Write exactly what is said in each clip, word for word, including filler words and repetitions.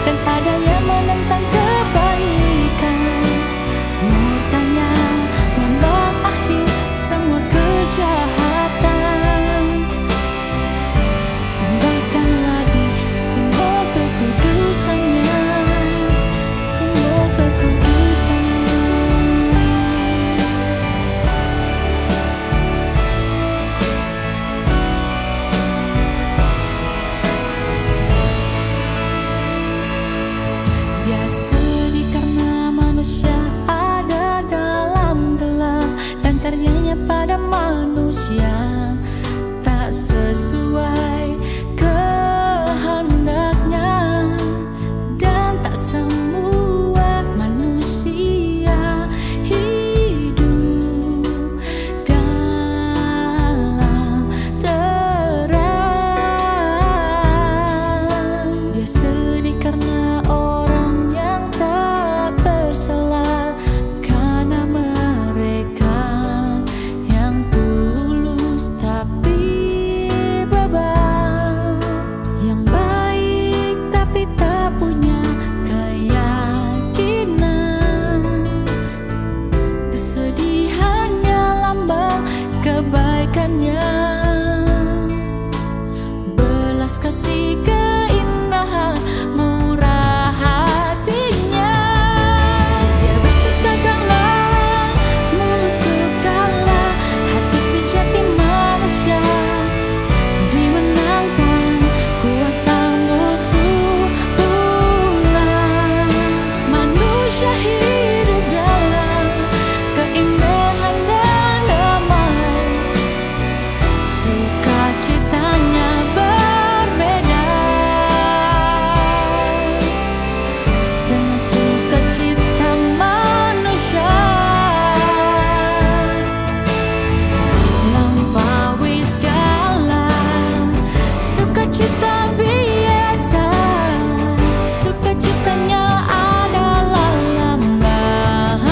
dan ada yang menentang kebaikan. Murkanya lambang akhir semua kejahatan. Bahkan lagi simbol kekudusannya, simbol kekudusannya. Dia sedih karena manusia ada dalam gelap, dan karyanya pada manusia tak sesuai kehendaknya. Dan tak semua manusia hidup dalam terang. Dia sedih karena orang yang tak bersalah, karena mereka yang tulus tapi bebal, yang baik tapi tak punya keyakinan. Kesedihannya lambang kebaikannya, belas kasih keindahan murah hatinya. Dia bersuka kalah, musuh kalah, hati sejati manusia dimenangkan kuasa musuh punah. Manusia hidup dalam keindahan dan damai, sukacitanya berbeda dengan sukacita manusia. Lampaui segala sukacita biasa, sukacitanya adalah lambang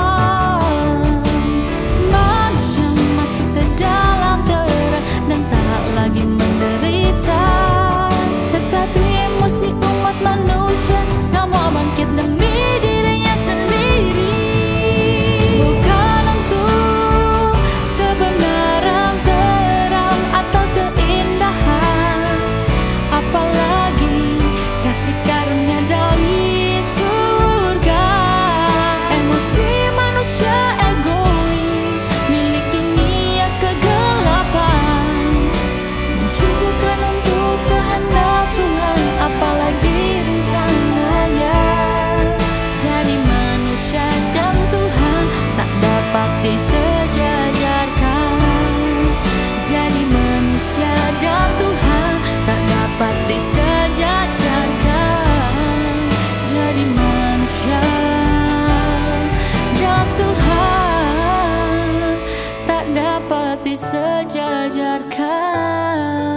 manusia masuk ke dalam terang dan tak lagi menderita. Tetapi emosi umat manusia semua bangkit demi dirinya sendiri. Bukan untuk kebenaran, terang atau keindahan, apalagi kasih karunia dari surga. Emosi manusia egois, milik dunia kegelapan, mencukupkan untuk kehendak Tuhan, apalagi rencananya. Jadi manusia dan Tuhan tak dapat disejajarkan. Jadi manusia dan Tuhan tak dapat disejajarkan. Jadi manusia dan Tuhan tak dapat disejajarkan.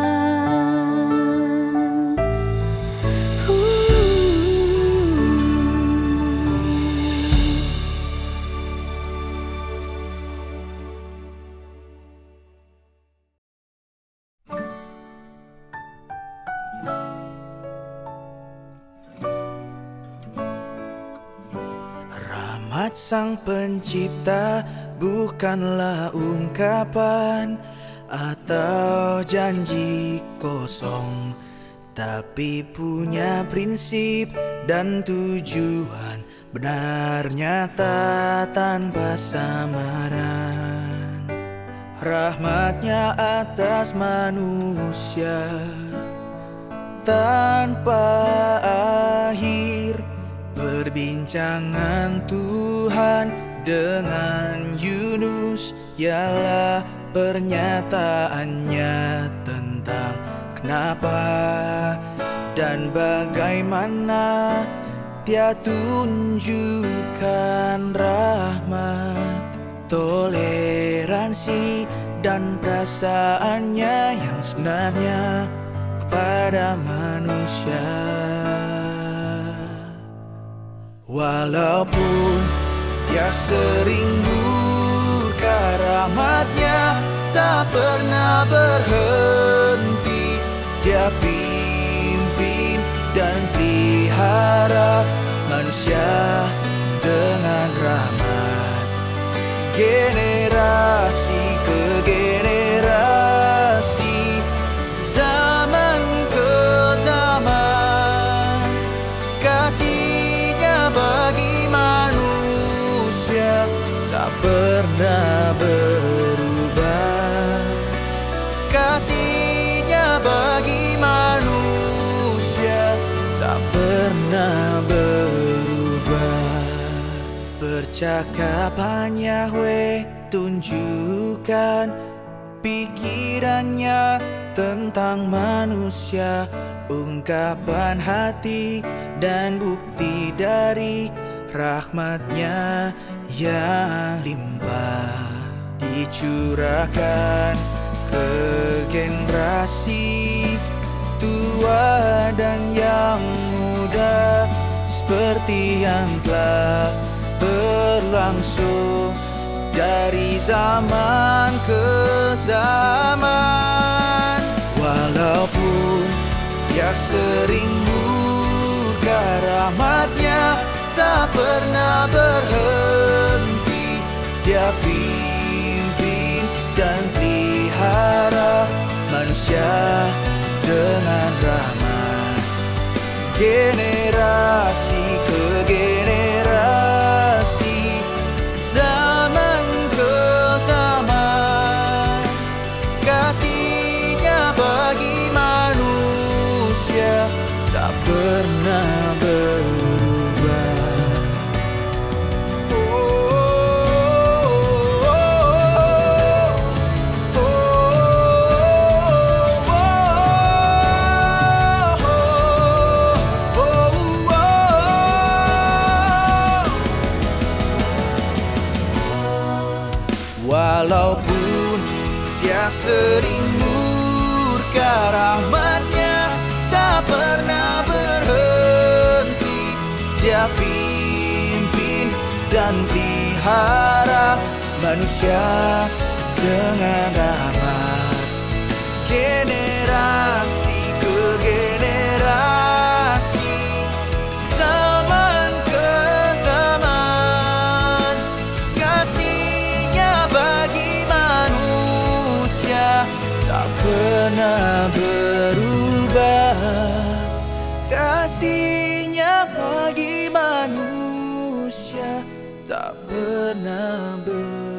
Rahmat Sang Pencipta bukanlah ungkapan atau janji kosong, tapi punya prinsip dan tujuan benar, nyata tanpa samaran. Rahmatnya atas manusia tanpa akhir. Perbincangan Tuhan dengan Yunus ialah pernyataannya tentang kenapa dan bagaimana Dia tunjukkan rahmat, toleransi dan perasaannya yang sebenarnya kepada manusia. Walaupun Dia sering murka, rahmatnya tak pernah berhenti. Dia pimpin dan pelihara manusia dengan rahmat. Generasi ke generasi, zaman ke zaman, kasih-Nya bagi manusia tak pernah berubah. Kasih-Nya bagi manusia tak pernah berubah. Percakapan Yahweh tunjukkan pikirannya tentang manusia, ungkapan hati dan bukti dari rahmat-Nya yang limpah, dicurahkan ke generasi tua dan yang muda, seperti yang telah berlangsung dari zaman ke zaman. Walaupun Dia sering murka, rahmat-Nya tak pernah berhenti. Dia pimpin dan pelihara manusia dengan rahmat. Generasi ke generasi, zaman ke zaman, kasih-Nya bagi manusia tak pernah berubah. Walaupun Dia sering murka, rahmat-Nya tak pernah berhenti. Dia pimpin dan pelihara manusia dengan rahmat. Generasi ke generasi, zaman ke zaman, kasih-Nya bagi manusia tak pernah berubah. Kasih-Nya bagi manusia tak pernah berubah.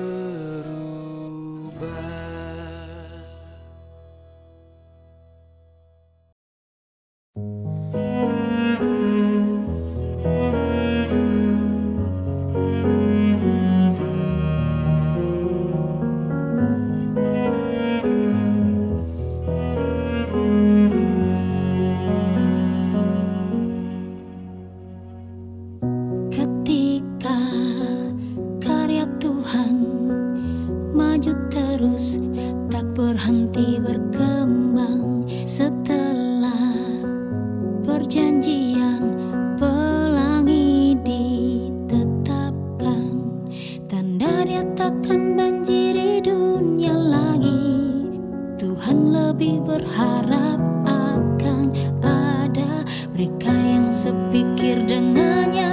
Berhenti berkembang setelah perjanjian pelangi ditetapkan. Tanda Dia takkan banjiri dunia lagi. Tuhan lebih berharap akan ada mereka yang sepikir dengannya.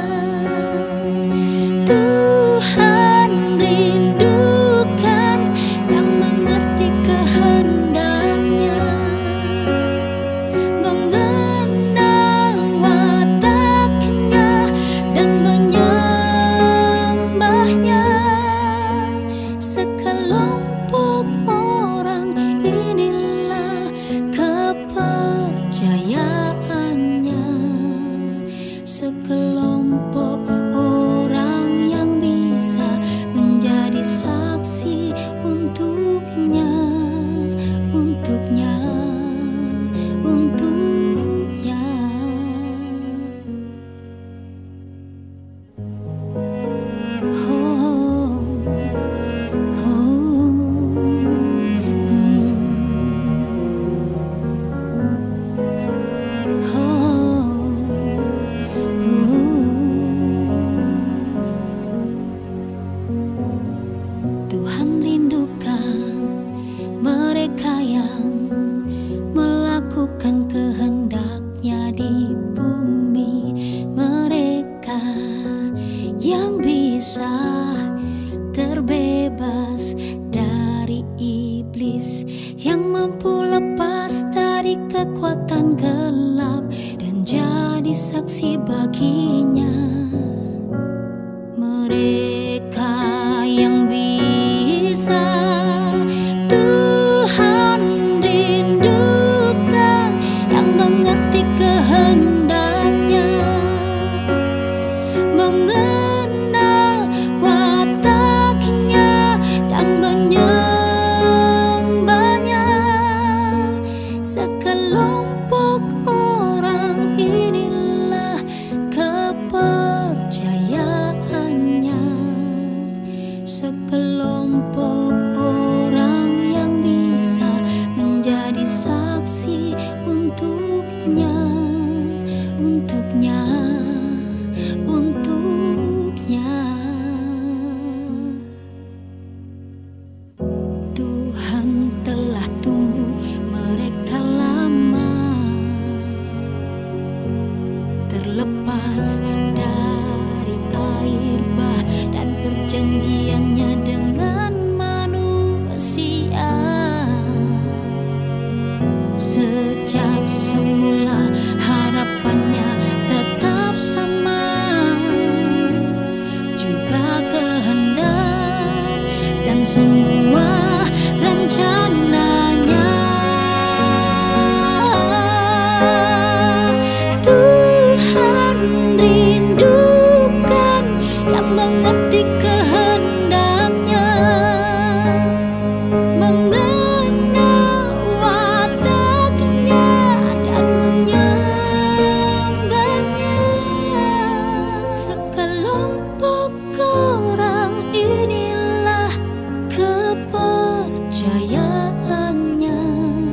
Tuhan rindukan yang mengerti kehendaknya, mengenal wataknya dan menyembahnya. Sekelompok orang inilah kepercayaannya. Sekelompok orang yang bisa menjadi saksi untuknya, untuknya, untuknya. Oh, oh, hmm. Oh, oh. saksi baginya. Mereka yang bisa Tuhan rindukan, yang mengerti kehendaknya, mengenal wataknya dan menyembahnya. Sekelompok orang inilah kepercayaannya. Sekelompok orang yang bisa menjadi saksi untuknya, untuknya, untuknya. Tuhan telah tunggu mereka lama, terlepas dari air bah dan perjanjiannya dengan manusia. Sejak semula harapannya tetap sama, juga kehendak dan semua rencananya. Tuhan rindukan yang mengerti kehendaknya, mengenal wataknya dan menyembahnya. Sekelompok orang inilah kepercayaannya.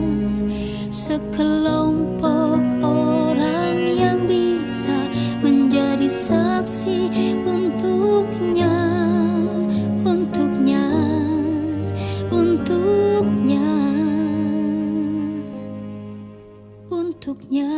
Sekelompok orang yang bisa menjadi saksi untuknya, untuknya, untuknya, untuknya.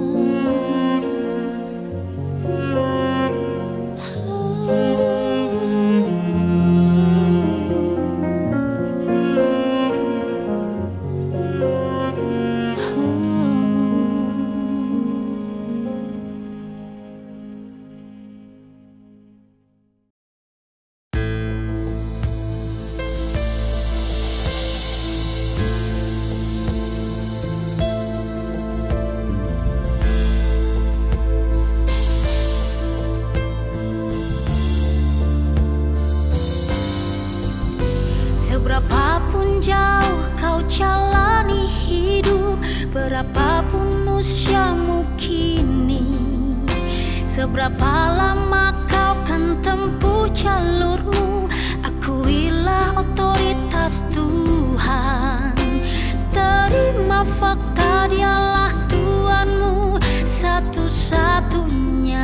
Seberapapun jauh kau jalani hidup, berapapun usiamu kini, seberapa lama kau kan tempuh jalurmu, akuilah otoritas Tuhan. Terima fakta Dialah Tuhanmu satu-satunya.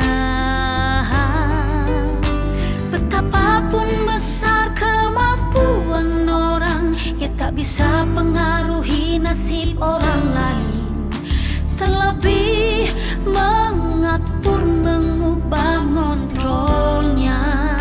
Betapapun besar kemampuan orang, ia tak bisa pengaruhi nasib orang lain. Terlebih mengatur, mengubah, mengontrolnya.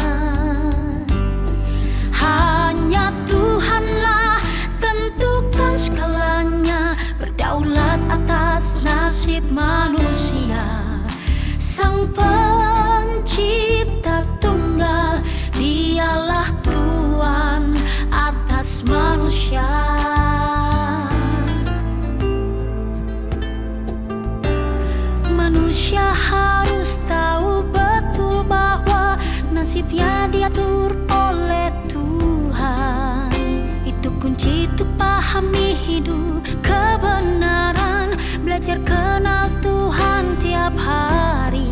Hanya Tuhanlah tentukan segalanya, berdaulat atas nasib manusia. Sang pencipta tunggal, Dialah Tuhan atas manusia. Manusia harus tahu betul bahwa nasibnya diatur oleh Tuhan. Itu kunci untuk pahami hidup kebenaran, belajar kenal Tuhan tiap hari.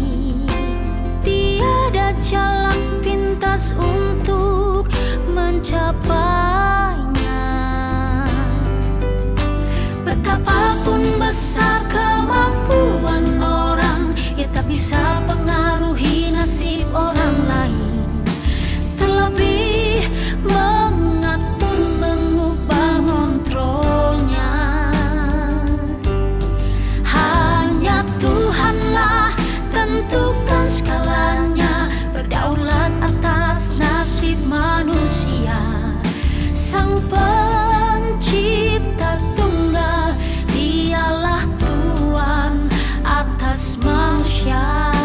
Tiada jalan pintas untuk mencapainya. Betapapun besar kemampuan orang, ia tak bisa pengaruhi nasib orang lain. Terlebih mengatur, mengubah, mengontrolnya. Hanya Tuhanlah tentukan skalanya, berdaulat atas nasib manusia. Sang pencipta tunggal, Dialah Tuhan atas manusia.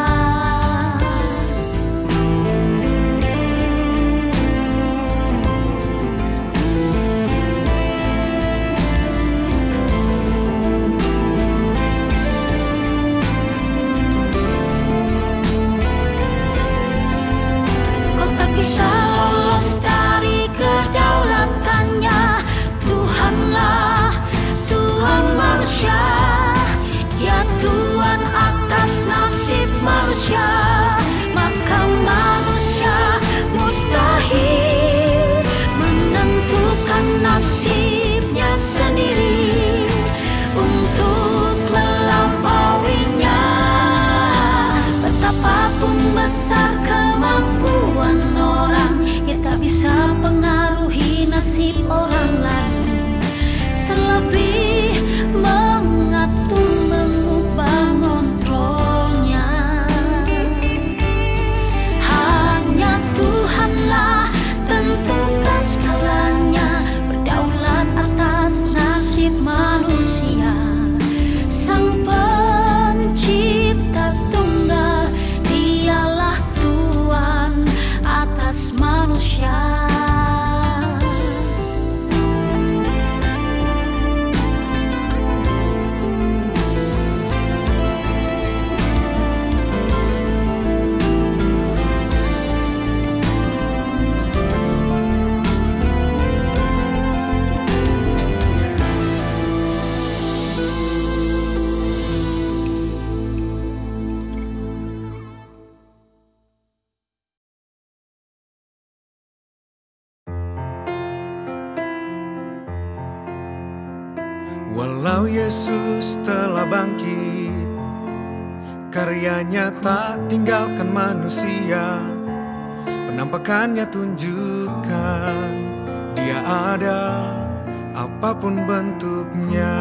Walau Yesus telah bangkit, karyanya tak tinggalkan manusia. Penampakannya tunjukkan Dia ada apapun bentuknya.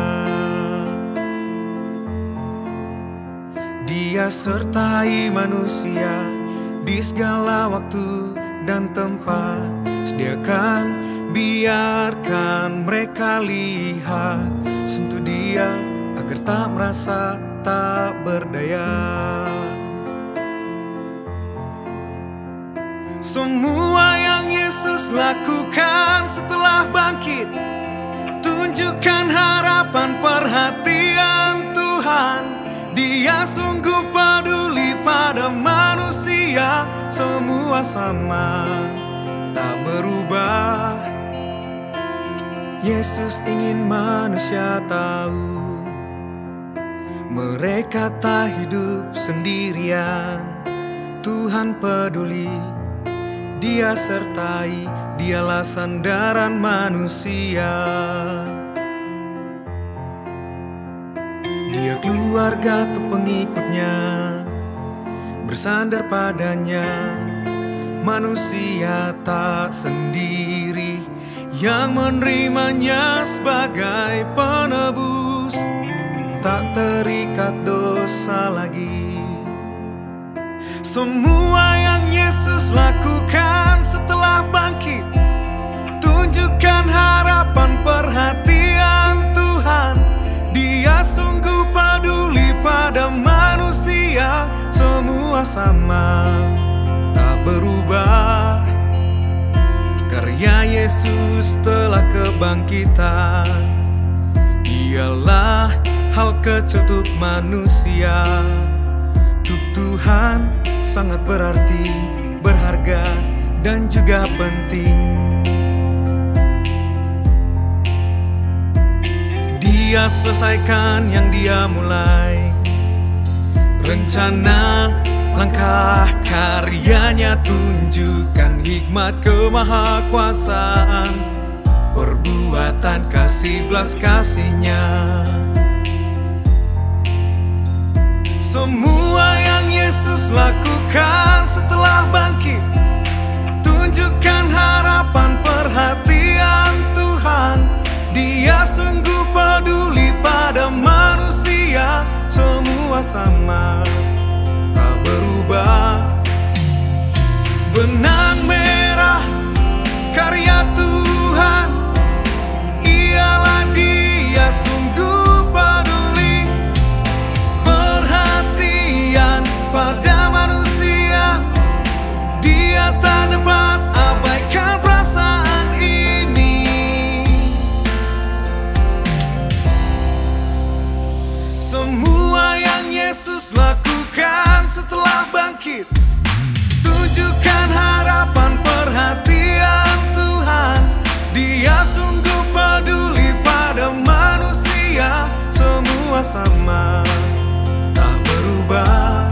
Dia sertai manusia di segala waktu dan tempat. Sediakan, biarkan mereka lihat, sentuh Dia agar tak merasa tak berdaya. Semua yang Yesus lakukan setelah bangkit, tunjukkan harapan perhatian Tuhan. Dia sungguh peduli pada manusia, semua sama, tak berubah. Yesus ingin manusia tahu, mereka tak hidup sendirian. Tuhan peduli, Dia sertai, Dialah sandaran manusia. Dia keluarga untuk pengikutnya, bersandar padanya. Manusia tak sendiri, yang menerimanya sebagai penebus, tak terikat dosa lagi. Semua yang Yesus lakukan setelah bangkit, tunjukkan harapan perhatian Tuhan. Dia sungguh peduli pada manusia, semua sama, tak berubah. Karya Yesus telah kebangkitan, Dialah hal kecil untuk manusia. Untuk Tuhan sangat berarti, berharga, dan juga penting. Dia selesaikan yang Dia mulai, rencana langkah karyanya tunjukkan hikmat kemahakuasaan, perbuatan kasih belas kasih-Nya. Semua yang Yesus lakukan setelah bangkit, tunjukkan harapan perhatian Tuhan. Dia sungguh peduli pada manusia, semua sama, tak berubah. Benang merah karya Tuhan, ialah Dia sungguh peduli, perhatian pada manusia. Dia tak dapat abaikan perasaan ini. Semua yang Yesus lakukan setelah bangkit, tunjukkan harapan perhatian Tuhan. Dia sungguh peduli pada manusia, semua sama, tak berubah.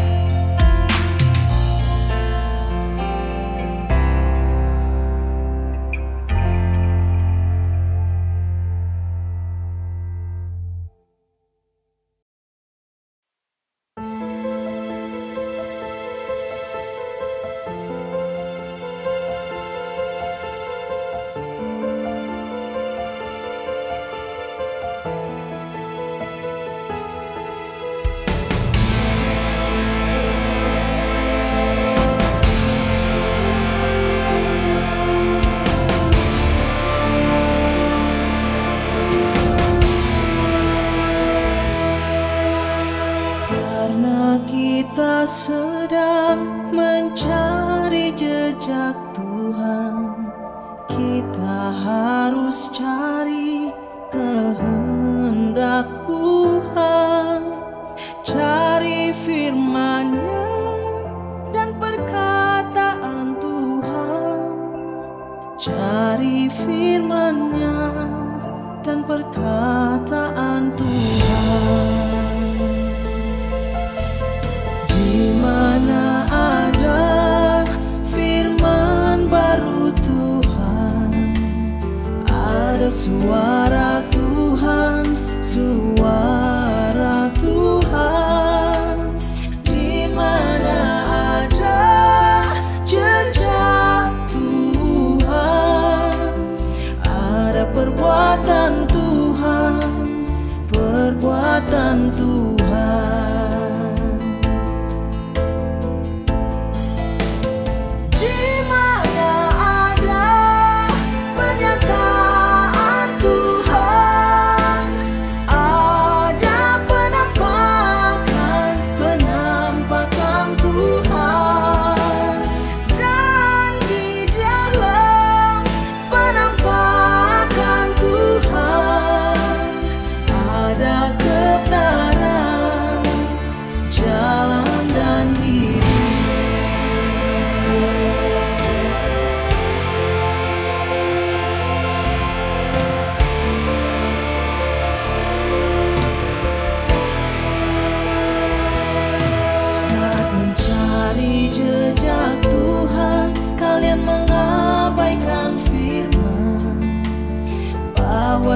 Sedang mencari jejak Tuhan, kita harus cari kehendak Tuhan, cari firman-Nya dan perkataan Tuhan, cari firman-Nya dan perkataan Tuhan. Mana ada firman baru Tuhan, ada suara Tuhan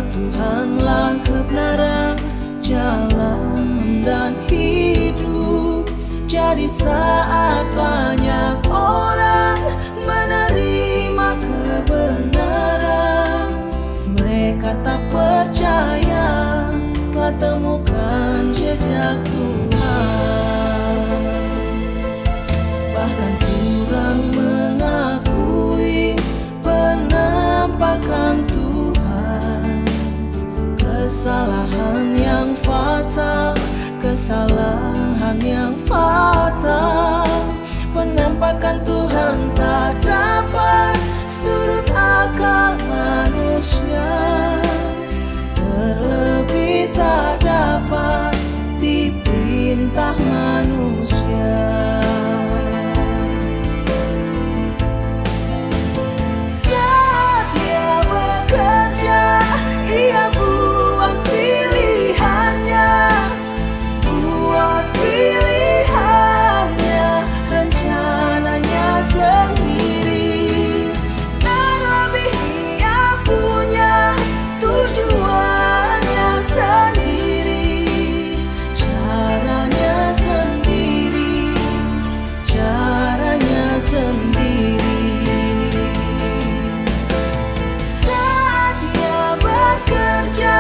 Tuhanlah kebenaran, jalan dan hidup. Jadi saat banyak orang menerima kebenaran, mereka tak percaya telah temukan jejak Tuhan. Bahkan kurang mengakui penampakan Tuhan. Kesalahan yang fatal, kesalahan yang fatal. Penampakan Tuhan tak dapat surut akal manusia, terlebih tak dapat diperintah manusia. Saat Dia bekerja, Ia buat pilihannya, buat pilihannya, rencananya sendiri. Dan lebih Ia punya tujuannya sendiri, caranya sendiri, caranya sendiri. Saat Dia bekerja,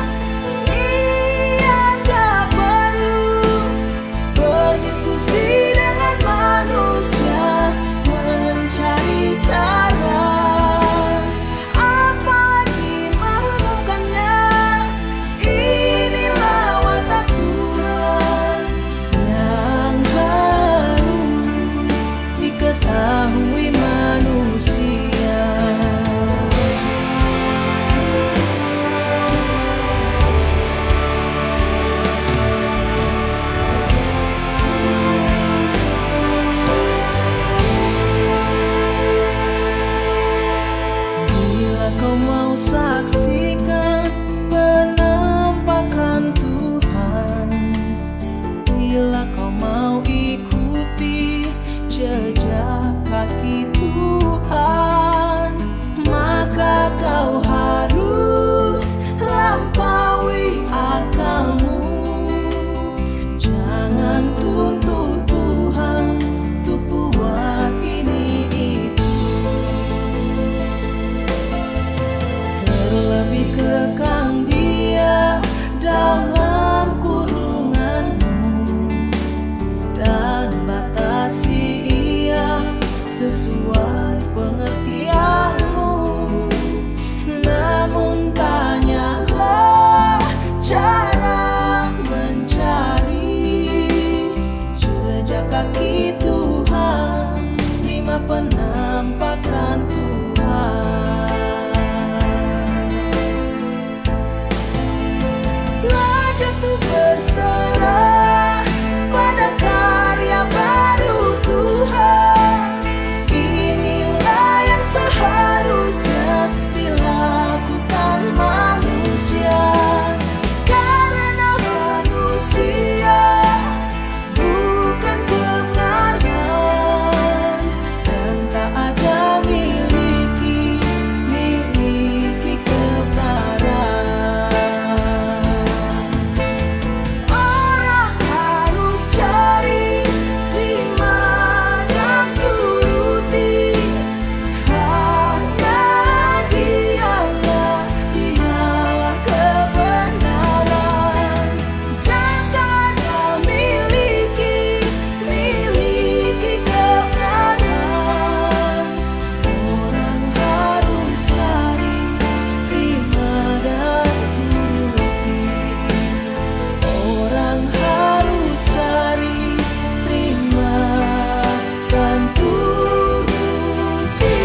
Ia tak perlu berdiskusi dengan manusia, mencari saran, apalagi mengumumkannya. Inilah watak Tuhan yang harus diketahui manusia. Bila kau mau saksikan penampakan Tuhan, bila kau mau ikuti jejak kaki Tuhan, maka kau harus lampaui akalmu. Jangan tuntut Tuhan untuk buat ini itu, terlebih kekang Dia dalam kurunganmu, dan batasi Ia sesuai pengertianmu. Namun tanyalah cara mencari jejak kaki Tuhan, terima penampakan Tuhan. Belajar tuh berserah pada karya baru Tuhan. Inilah yang seharusnya dilakukan manusia, karena manusia bukan kebenaran, dan tak ada miliki miliki kebenaran. Orang harus cari, terima dan turuti. Hanya Dialah, Dialah kebenaran, dan tak ada miliki miliki kebenaran. Orang harus cari, terima dan turuti. Orang harus cari, terima dan turuti.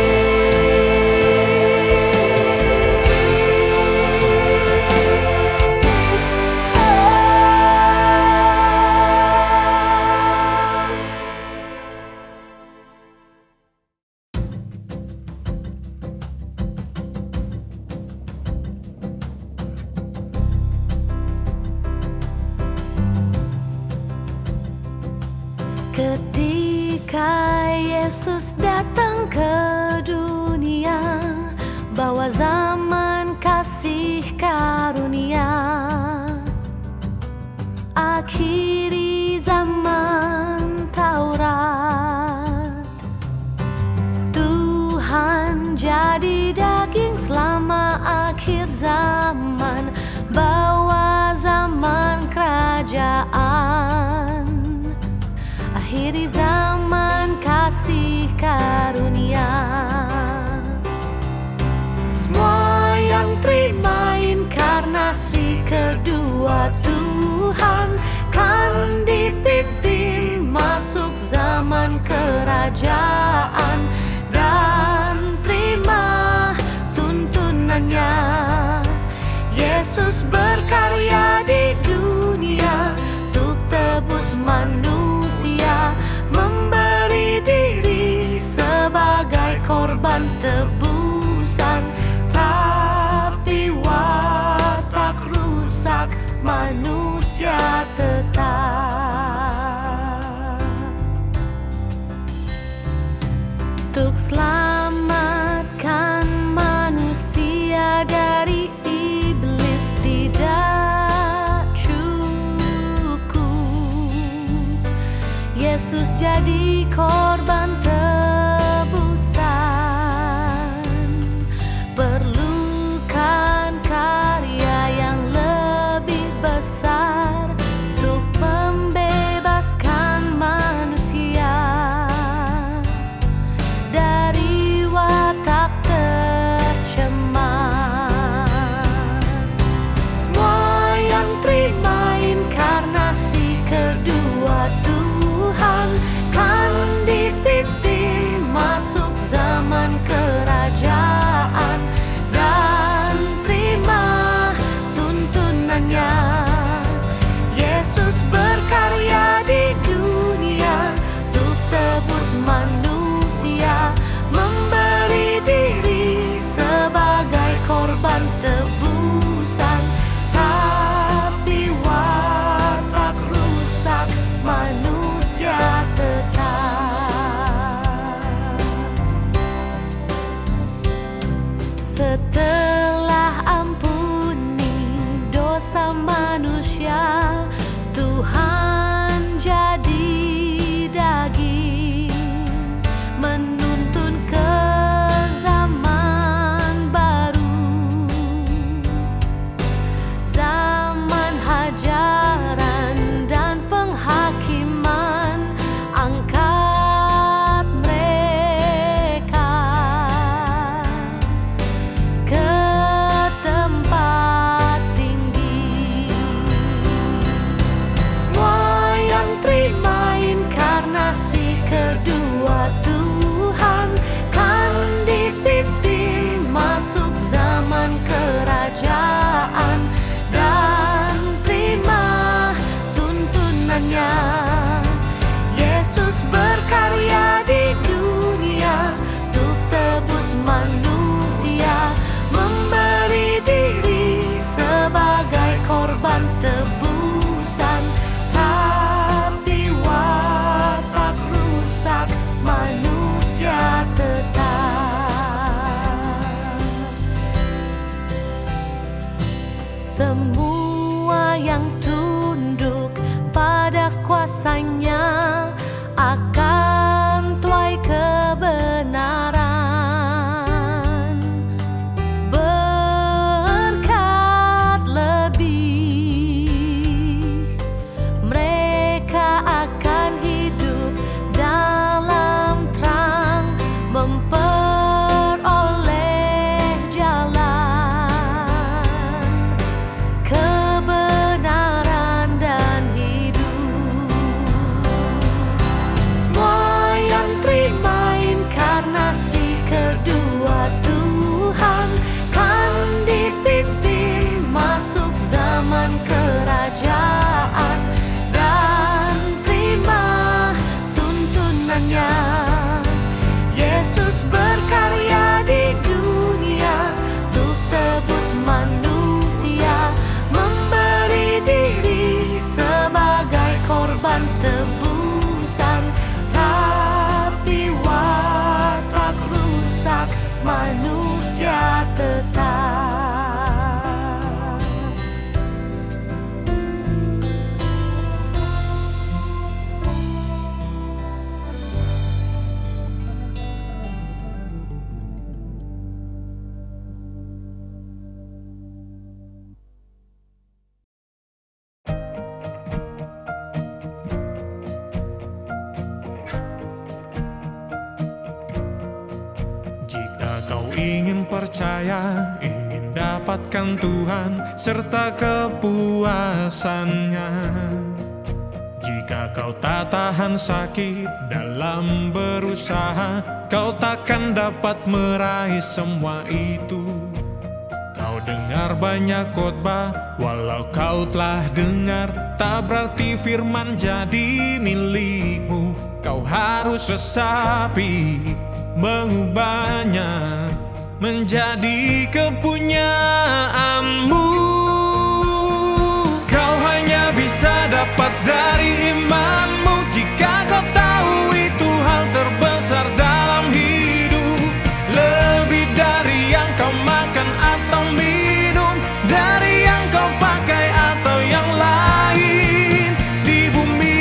Ketika Yesus datang ke dunia, bawa zaman kasih kasih karunia, akhiri zaman Taurat. Tuhan jadi daging selama akhir zaman, bawa zaman kerajaan, akhiri zaman kasih karunia. Semua yang terima inkarnasi kedua Tuhan kan dipimpin masuk zaman kerajaan dan terima tuntunannya. Yesus berkarya di dunia untuk tebus manusia, memberi diri sebagai korban tebusan. Tapi watak rusak manusia tetap. Untuk selamatkan manusia dari iblis tidak cukup, Yesus jadi korban tebusan. Perlukan karya yang lebih besar untuk membebaskan manusia dari watak tercemar. Semua yang terima inkarnasi kedua Tuhan kan dipimpin masuk zaman kerajaan dan terima tuntunannya. Yesus berkarya di dunia untuk tebus manusia, memberi diri sebagai korban tebusan. Tapi watak rusak manusia tetap. Setelah ampuni dosa manusia, Tuhan jadi daging, menuntun ke zaman baru, zaman hajaran dan penghakiman. Angkat mereka ke tempat tinggi. Semua yang terima inkarnasi kedua Tuhan kan dipimpin masuk zaman kerajaan dan terima tuntunannya. Yesus berkarya di dunia untuk tebus manusia, memberi diri sebagai korban tebusan. Tapi watak rusak ingin percaya, ingin dapatkan Tuhan serta kepuasannya. Jika kau tak tahan sakit dalam berusaha, kau takkan dapat meraih semua itu. Kau dengar banyak khotbah, walau kau telah dengar, tak berarti firman jadi milikmu. Kau harus resapi, mengubahnya menjadi kepunyaanmu. Kau hanya bisa dapat dari imanmu. Jika kau tahu itu hal terbesar dalam hidup, lebih dari yang kau makan atau minum, dari yang kau pakai atau yang lain di bumi.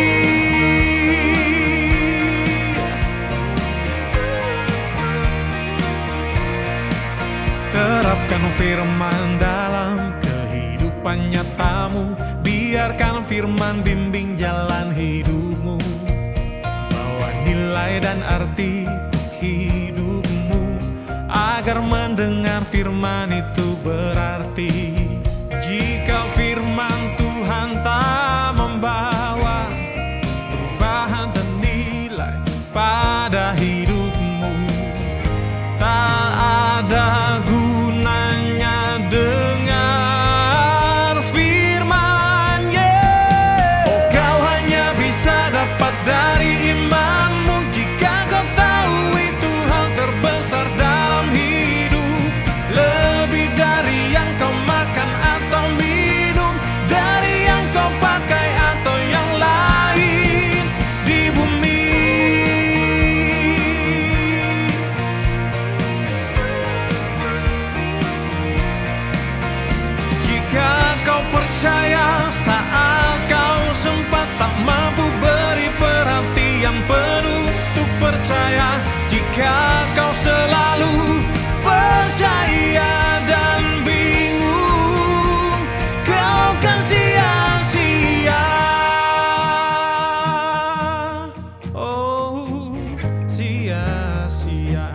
Terapkan firman dalam kehidupan nyatamu. Biarkan firman bimbing jalan hidupmu. Bawa nilai dan arti untuk hidupmu, agar mendengar firman itu berarti. Jika firman Tuhan tak membawa perubahan dan nilai pada hidupmu, tak ada gunanya dengar firman, yeah. Oh, kau hanya bisa dapat dari imanmu. Jika kau tahu itu hal terbesar dalam hidup, lebih dari yang kau makan atau minum, dari yang kau pakai atau yang lain di bumi. Jika kau percaya saat kau sempat tak mampu beri perhatian penuh untuk percaya, jika kau selalu percaya dan bingung, kau kan sia-sia. Oh, sia-sia.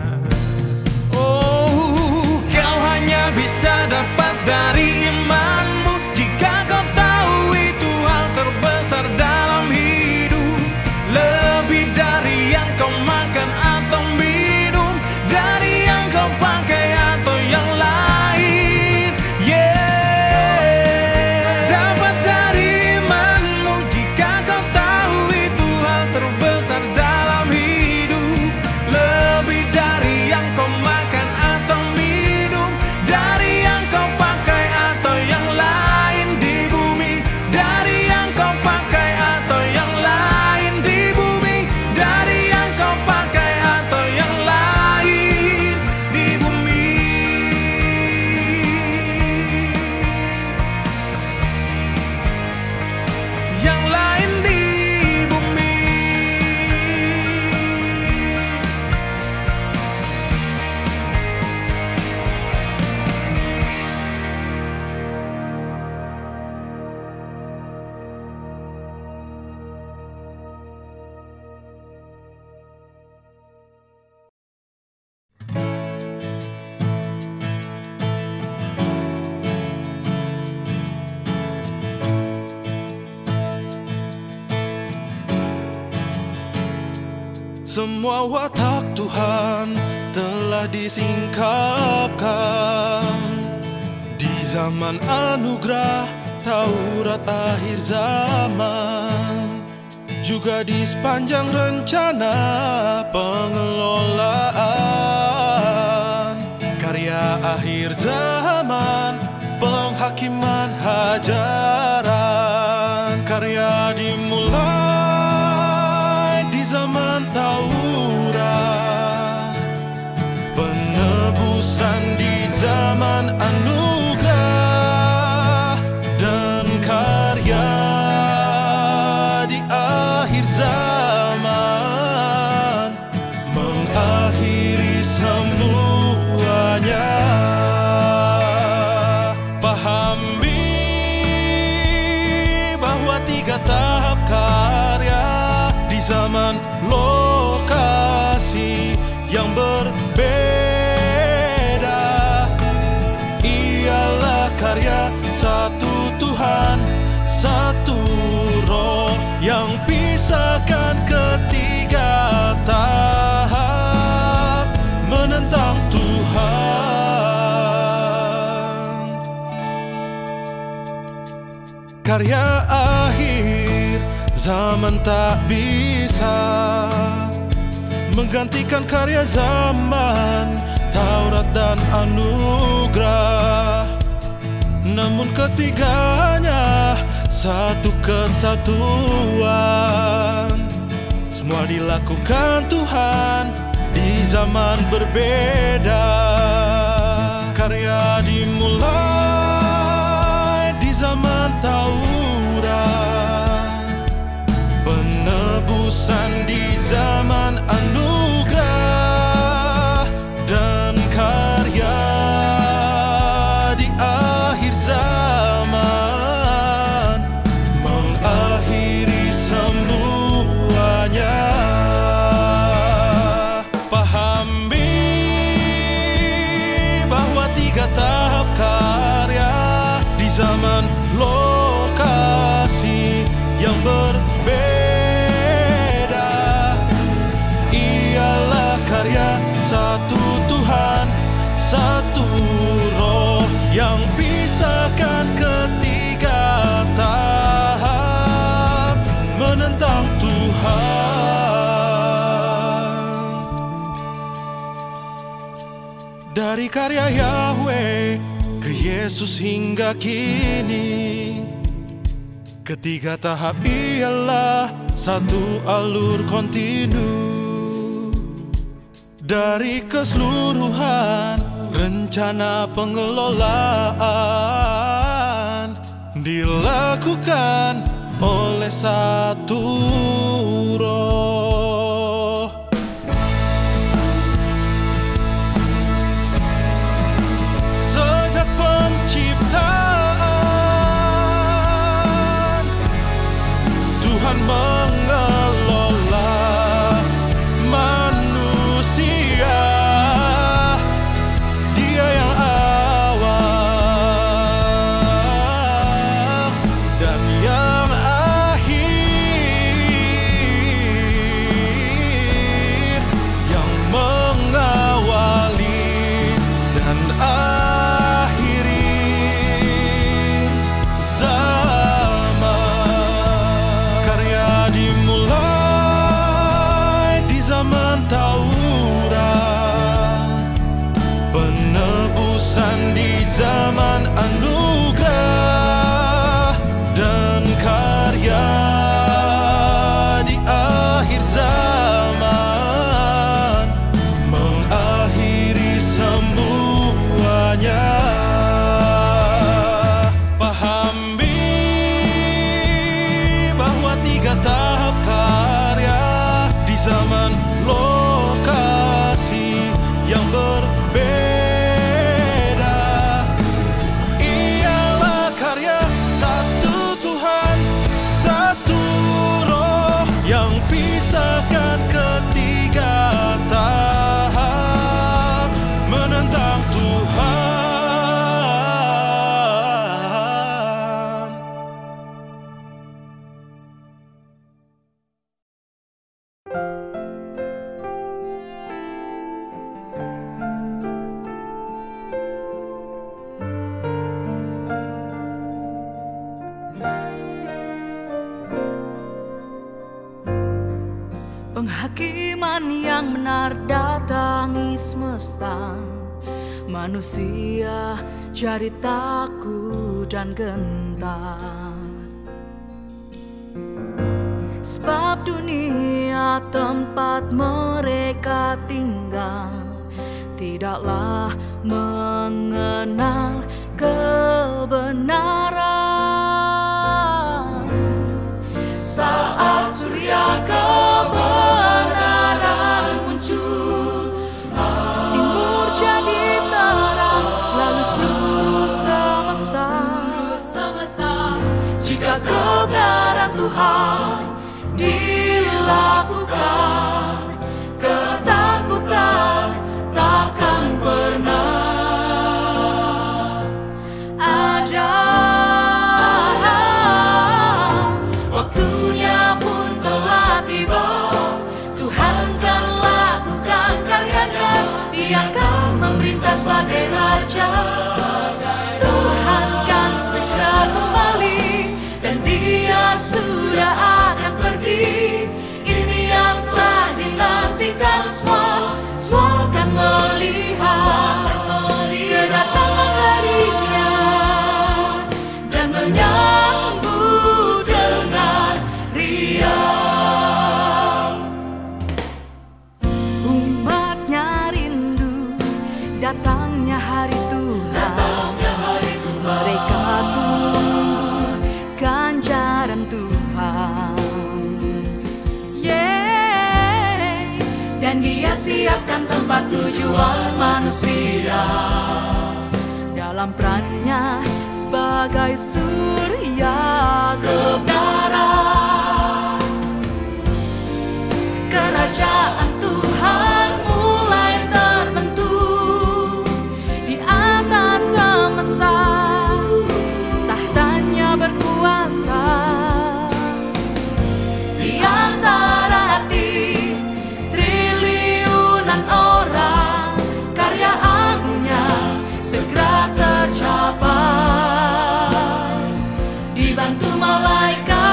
Oh, kau hanya bisa dapat dari imanmu. Jika kau tahu itu hal terbesar dalam hidup, lebih dari yang kau makan atau minum, dari yang kau pakai atau yang lain, yeah. Dapat dari imanmu. Jika kau tahu itu hal terbesar dalam hidup, lebih dari yang kau makan atau minum, dari yang kau pakai atau yang lain di bumi, dari yang kau pakai atau yang lain di bumi, dari yang kau pakai atau yang lain di bumi. Yang lain di bumi. Semua watak Tuhan telah disingkapkan di zaman anugerah Taurat akhir zaman, juga di sepanjang rencana pengelolaan karya akhir zaman, penghakiman hajaran. Karya dimulai di zaman Taurat, penebusan di zaman anugerah, dan karya di akhir zaman mengakhiri semuanya. Pahami bahwa tiga tahap karya di zaman lokasi yang berbeda pisahkan ketiga tahap menentang Tuhan. Karya akhir zaman tak bisa menggantikan karya zaman Taurat dan anugerah. Namun ketiganya satu kesatuan. Semua dilakukan Tuhan di zaman berbeda. Karya dimulai di zaman Taurat, penebusan di zaman anugerah, dan karya di akhir zaman mengakhiri semuanya. Pahami bahwa tiga tahap karya di zaman lokasi yang berbeda ialah karya satu Tuhan, satu roh yang pisahkan ketiga tahap menentang Tuhan. Dari karya Yahweh ke Yesus hingga kini, ketiga tahap ialah satu alur kontinu. Dari keseluruhan rencana pengelolaan dilakukan oleh satu roh. Sejak penciptaan Tuhan mengelola manusia. Dia yang awal dan yang akhir, yang mengawali dan akhiri zaman. Karya dimulai di zaman Taurat, penebusan di zaman anugerah, dan karya di akhir zaman mengakhiri semuanya. Pahami bahwa tiga tahap karya di zaman lokasi yang berbeda ialah karya satu Tuhan, satu roh yang pisahkan ketiga tahap menentang Tuhan. Penghakiman yang benar datangi semesta, manusia jadi takut dan gentar. Sebab dunia tempat mereka tinggal tidaklah mengenal kebenaran. Saat surya kebenaran muncul, timur jadi terang, lalu seluruh semesta. Jika kebenaran Tuhan dilakukan, ketakutan takkan pernah ada. hari Tuhan, mereka tunggu ganjaran Tuhan. Yeay, dan Dia siapkan tempat tujuan manusia dalam perannya sebagai surya kebenaran. Kerajaan Tuhan mulai terbentuk di atas semesta, tahtanya berkuasa di antara hati triliunan orang. Karya agungnya segera tercapai, dibantu malaikat.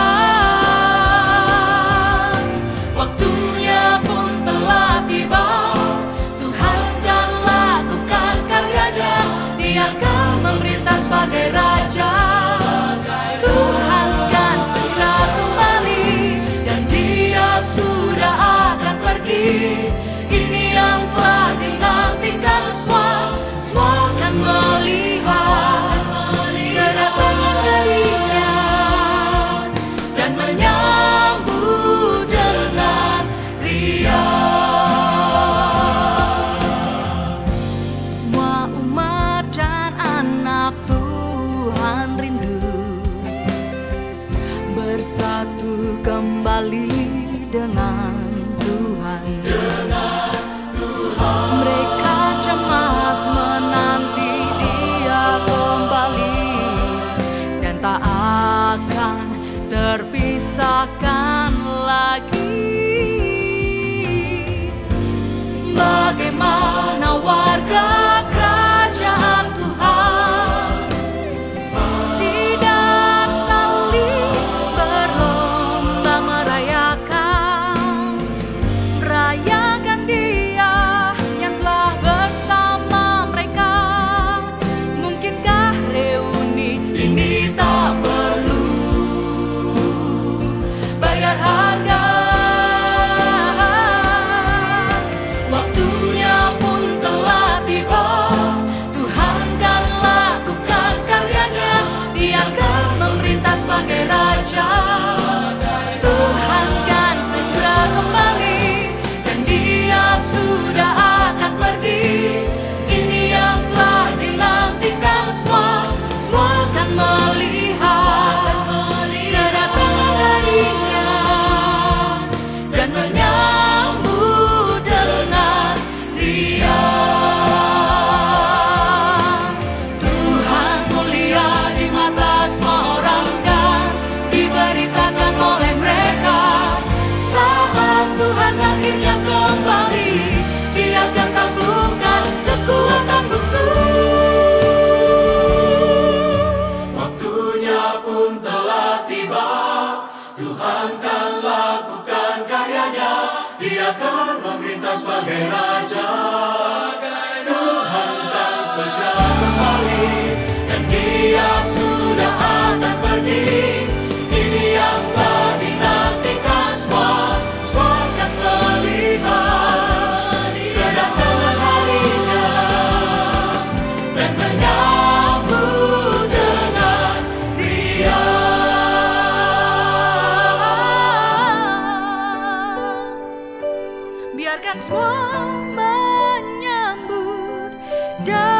Waktunya pun telah tiba, Tuhan kan lakukan karyanya. Dia akan memerintah sebagai Raja. Tuhan kan segera kembali, dan Dia sudah akan pergi. Ini yang telah dinantikan semua, semua akan melihat kedatangan Darinya dan menyambut dengan riang. Semua umat dan anak Tuhan rindu bersatu kembali dengan Tuhan. Mereka cemas menanti Dia kembali, dan tak akan terpisahkan lagi. Bagaimana warga kerajaan Tuhan tidak saling berlomba merayakan, merayakan Dia yang telah bersama mereka. Mungkinkah reuni ini tak perlu bayar harga? Waktunya pun telah tiba, Tuhan kan lakukan karyanya. Dia akan memerintah sebagai Raja. Tuhan kan segera kembali, dan Dia sudah akan pergi. Ini yang telah dinantikan semua, semua akan melihat kedatangan Darinya dan menyambut dengan riang. Tuhan mulia di mata semua orang, kan diberitakan oleh mereka. Saat Tuhan akhirnya kembali, Dia akan taklukkan kekuatan musuh. Waktunya pun telah tiba, Tuhan kan lakukan karyanya. Dia akan memerintah sebagai Raja. Tuhan kan segera kembali, dan Dia sudah akan pergi. Ini yang telah dinantikan semua, semua akan melihat kedatangan Harinya dan menyambut dengan riang. Biarkan semua menyambut dan